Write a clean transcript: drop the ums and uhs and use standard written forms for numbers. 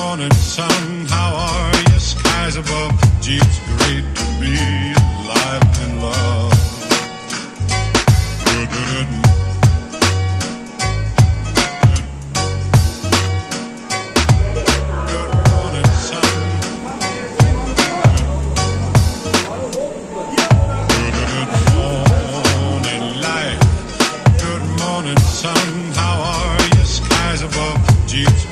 morning, sun. How are you? Skies above. Gee, it's great to be alive and love. Sun, how are you? Skies above. Gee, it's